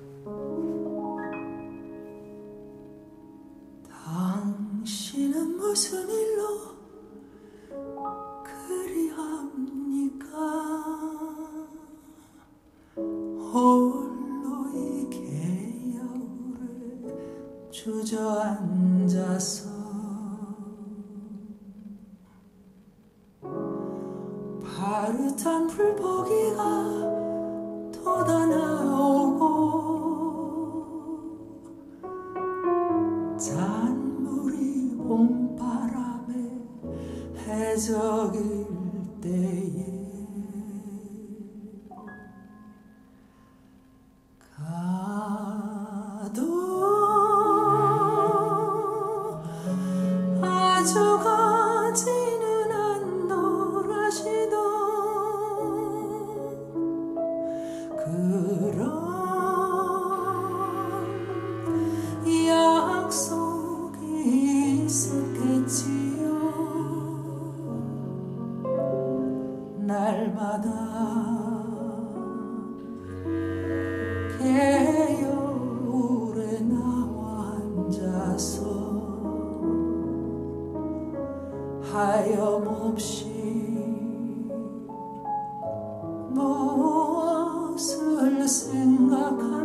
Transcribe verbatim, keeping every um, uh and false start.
당신은 무슨 일로 그리합니까? 홀로 이 개야울에 주저앉아서 파릇한 불보기가 돋아나오고 잔물이 봄바람에 해적일 때에 가도 아주 가지는 않노라시도 그런 약속이 있었겠지요. 날마다 개여울에 나와 앉아서 하염없이 무엇을 생각하